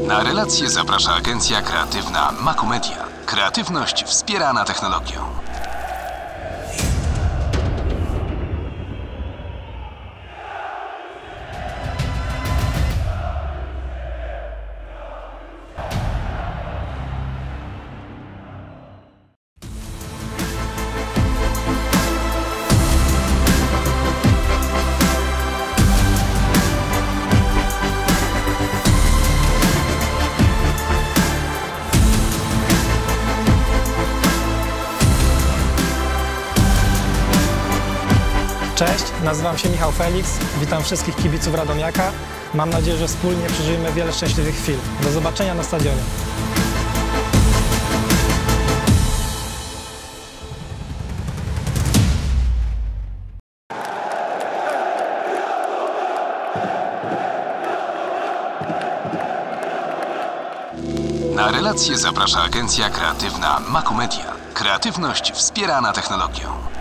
Na relacje zaprasza agencja kreatywna Makomedia. Kreatywność wspierana technologią. Cześć, nazywam się Michał Felix, witam wszystkich kibiców Radomiaka. Mam nadzieję, że wspólnie przeżyjemy wiele szczęśliwych chwil. Do zobaczenia na stadionie. Na relacje zaprasza agencja kreatywna Makomedia. Kreatywność wspierana technologią.